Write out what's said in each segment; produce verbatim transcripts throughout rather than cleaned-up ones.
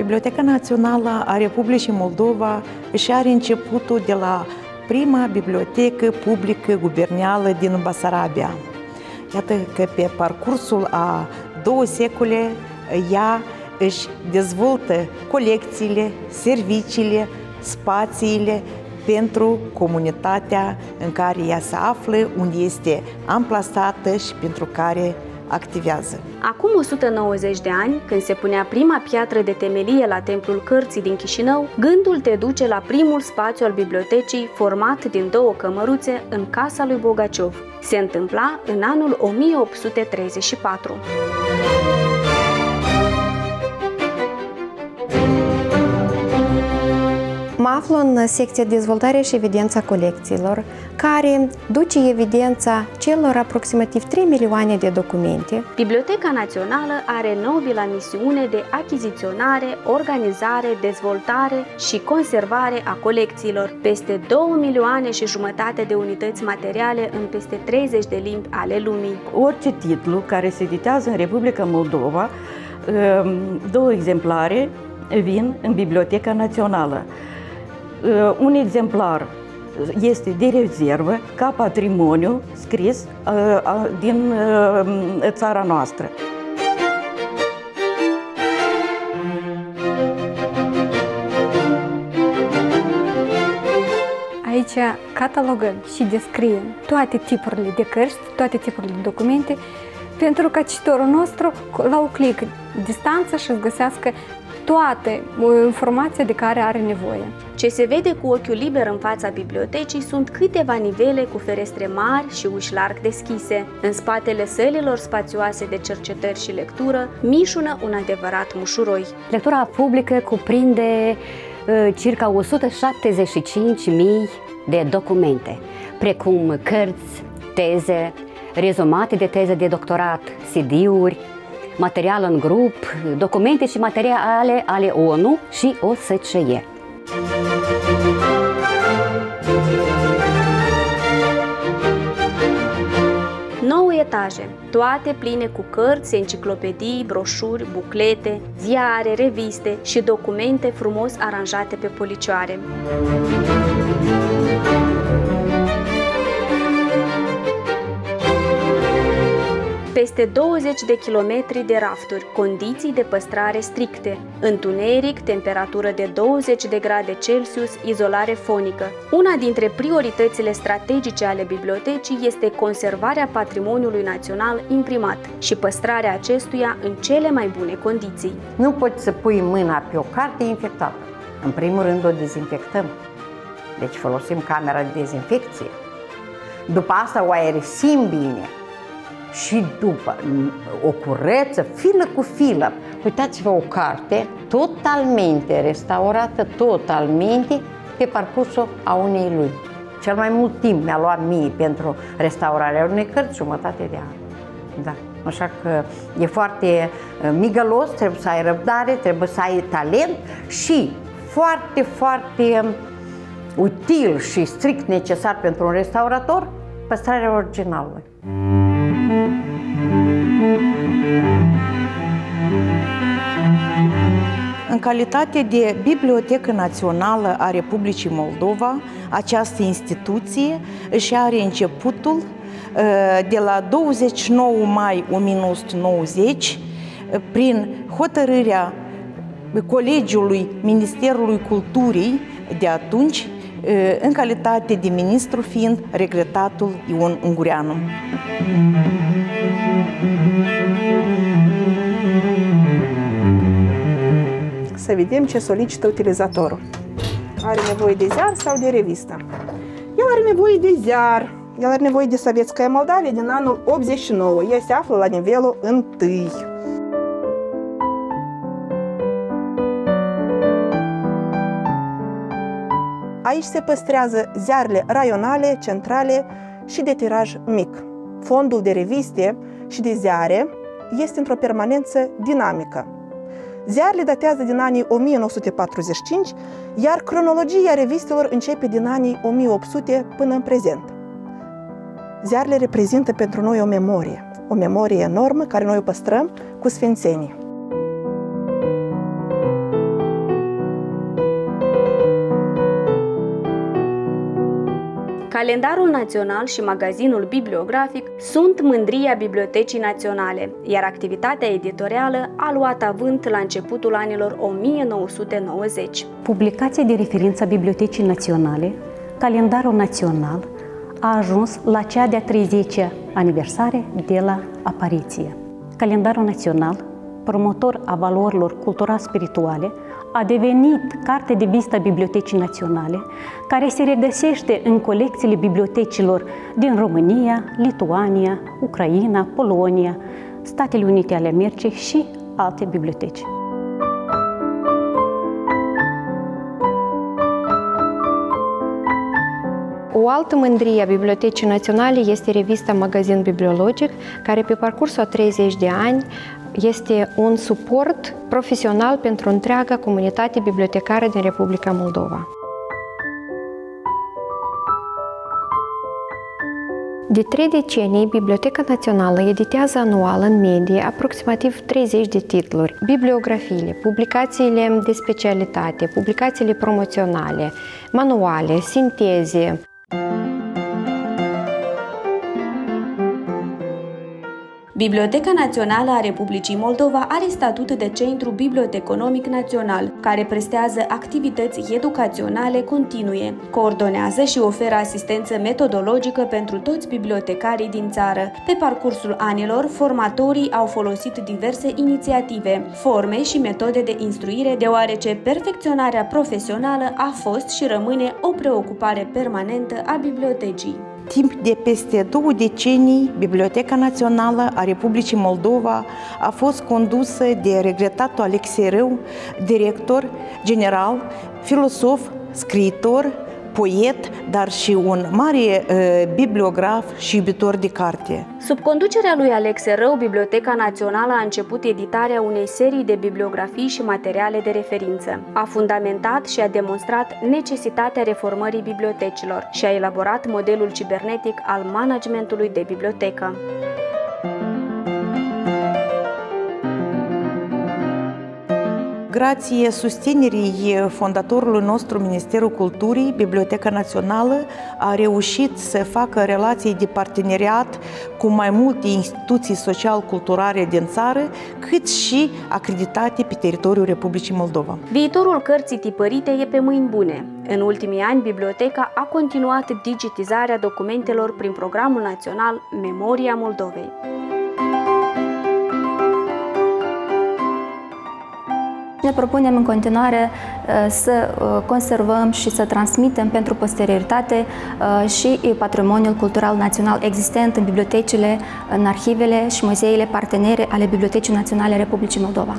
Biblioteca Națională a Republicii Moldova își are începutul de la prima bibliotecă publică guvernială din Basarabia. Iată că pe parcursul a două secole ea își dezvoltă colecțiile, serviciile, spațiile pentru comunitatea în care ea se află, unde este amplasată și pentru care activează. Acum o sută nouăzeci de ani, când se punea prima piatră de temelie la Templul Cărții din Chișinău, gândul te duce la primul spațiu al bibliotecii, format din două cămăruțe în casa lui Bogaciov. Se întâmpla în anul o mie opt sute treizeci și patru. Mă aflu în secția Dezvoltare și Evidența colecțiilor, care duce evidența celor aproximativ trei milioane de documente. Biblioteca Națională are nobila misiune de achiziționare, organizare, dezvoltare și conservare a colecțiilor, peste două milioane și jumătate de unități materiale în peste treizeci de limbi ale lumii. Orice titlu care se editează în Republica Moldova, două exemplare vin în Biblioteca Națională. Un exemplar este de rezervă, ca patrimoniu scris din țara noastră. Aici catalogăm și descriem toate tipurile de cărți, toate tipurile de documente, pentru ca cititorul nostru, la un click distanță, să-și găsească toate informația de care are nevoie. Ce se vede cu ochiul liber în fața bibliotecii sunt câteva nivele cu ferestre mari și uși larg deschise. În spatele sălilor spațioase de cercetări și lectură mișună un adevărat mușuroi. Lectura publică cuprinde uh, circa o sută șaptezeci și cinci mii de documente, precum cărți, teze, rezumate de teze de doctorat, C D-uri, material în grup, documente și materiale ale ONU și O S C E. Nouă etaje, toate pline cu cărți, enciclopedii, broșuri, buclete, ziare, reviste și documente frumos aranjate pe policioare. Peste douăzeci de kilometri de rafturi, condiții de păstrare stricte, întuneric, temperatură de douăzeci de grade Celsius, izolare fonică. Una dintre prioritățile strategice ale bibliotecii este conservarea patrimoniului național imprimat și păstrarea acestuia în cele mai bune condiții. Nu poți să pui mâna pe o carte infectată. În primul rând o dezinfectăm. Deci folosim camera de dezinfecție. După asta o aerisim bine. Și după o curăță, filă cu filă. Uitați-vă o carte totalmente restaurată, totalmente pe parcursul a unei luni. Cel mai mult timp mi-a luat mie pentru restaurarea unei cărți, jumătate de an. Da. Așa că e foarte migălos, trebuie să ai răbdare, trebuie să ai talent și foarte, foarte util și strict necesar pentru un restaurator, păstrarea originalului. În calitate de Bibliotecă Națională a Republicii Moldova, această instituție își are începutul de la douăzeci și nouă mai o mie nouă sute nouăzeci prin hotărârea Colegiului Ministerului Culturii de atunci, în calitate de ministru fiind regretatul Ion Ungureanu. Să vedem ce solicită utilizatorul. Are nevoie de ziar sau de revistă? El are nevoie de ziar. El are nevoie de Sovetskaya Moldavia din anul optzeci și nouă. El se află la nivelul întâi. Aici se păstrează ziarele raionale, centrale și de tiraj mic. Fondul de reviste și de ziare este într-o permanență dinamică. Ziarele datează din anii o mie nouă sute patruzeci și cinci, iar cronologia revistelor începe din anii o mie opt sute până în prezent. Ziarele reprezintă pentru noi o memorie, o memorie enormă care noi o păstrăm cu sfințenie. Calendarul național și magazinul bibliografic sunt mândria Bibliotecii Naționale, iar activitatea editorială a luat avânt la începutul anilor o mie nouă sute nouăzeci. Publicația de referință a Bibliotecii Naționale, Calendarul Național, a ajuns la cea de-a treizecea aniversare de la apariție. Calendarul Național, promotor a valorilor cultural-spirituale, a devenit carte de vizită a Bibliotecii Naționale, care se regăsește în colecțiile bibliotecilor din România, Lituania, Ucraina, Polonia, Statele Unite ale Americii și alte biblioteci. O altă mândrie a Bibliotecii Naționale este revista Magazin Bibliologic, care pe parcursul a treizeci de ani este un suport profesional pentru întreaga comunitate bibliotecară din Republica Moldova. De trei decenii, Biblioteca Națională editează anual în medie aproximativ treizeci de titluri. Bibliografiile, publicațiile de specialitate, publicațiile promoționale, manuale, sinteze. Biblioteca Națională a Republicii Moldova are statut de Centru Biblioteconomic Național, care prestează activități educaționale continue, coordonează și oferă asistență metodologică pentru toți bibliotecarii din țară. Pe parcursul anilor, formatorii au folosit diverse inițiative, forme și metode de instruire, deoarece perfecționarea profesională a fost și rămâne o preocupare permanentă a bibliotecii. Timp de peste două decenii, Biblioteca Națională a Republicii Moldova a fost condusă de regretatul Alexei Râu, director general, filosof, scriitor, poet, dar și un mare uh, bibliograf și iubitor de carte. Sub conducerea lui Alexei Râu, Biblioteca Națională a început editarea unei serii de bibliografii și materiale de referință. A fundamentat și a demonstrat necesitatea reformării bibliotecilor și a elaborat modelul cibernetic al managementului de bibliotecă. Grație susținerii fondatorului nostru, Ministerul Culturii, Biblioteca Națională a reușit să facă relații de parteneriat cu mai multe instituții social-culturale din țară, cât și acreditate pe teritoriul Republicii Moldova. Viitorul cărții tipărite e pe mâini bune. În ultimii ani, biblioteca a continuat digitizarea documentelor prin programul național Memoria Moldovei. Ne propunem în continuare să conservăm și să transmitem pentru posterioritate și patrimoniul cultural național existent în bibliotecile, în arhivele și muzeile partenere ale Bibliotecii Naționale a Republicii Moldova.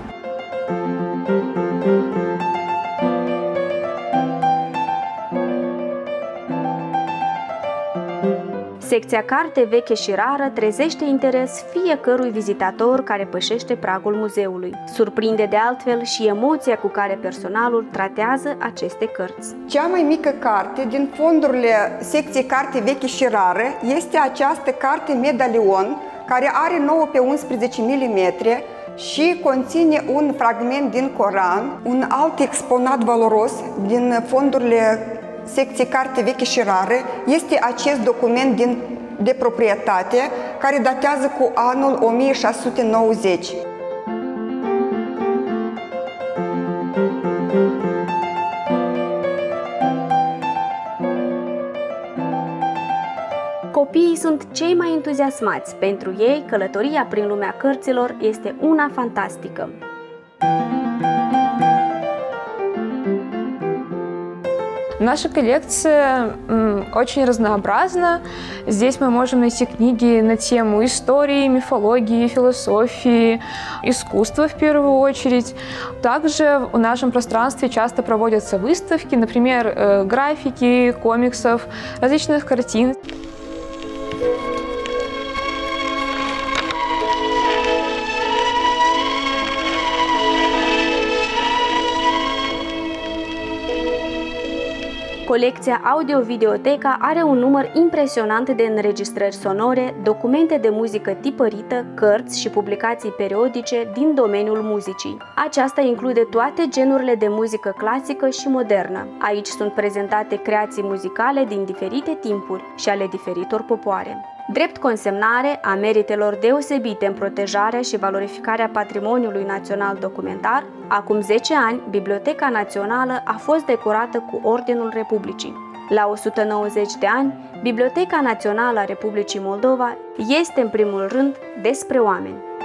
Secția Carte veche și rară trezește interes fiecărui vizitator care pășește pragul muzeului. Surprinde de altfel și emoția cu care personalul tratează aceste cărți. Cea mai mică carte din fondurile secției Carte veche și rară este această carte Medalion, care are nouă pe unsprezece milimetri și conține un fragment din Coran. Un alt exponat valoros din fondurile secție Carte veche și rare este acest document din, de proprietate, care datează cu anul o mie șase sute nouăzeci. Copiii sunt cei mai entuziasmați. Pentru ei, călătoria prin lumea cărților este una fantastică. Наша коллекция очень разнообразна. Здесь мы можем найти книги на тему истории, мифологии, философии, искусства в первую очередь. Также в нашем пространстве часто проводятся выставки, например, графики, комиксов, различных картин. Colecția Audio-Videoteca are un număr impresionant de înregistrări sonore, documente de muzică tipărită, cărți și publicații periodice din domeniul muzicii. Aceasta include toate genurile de muzică clasică și modernă. Aici sunt prezentate creații muzicale din diferite timpuri și ale diferitor popoare. Drept consemnare a meritelor deosebite în protejarea și valorificarea patrimoniului național documentar, acum zece ani, Biblioteca Națională a fost decorată cu Ordinul Republicii. La o sută nouăzeci de ani, Biblioteca Națională a Republicii Moldova este în primul rând despre oameni.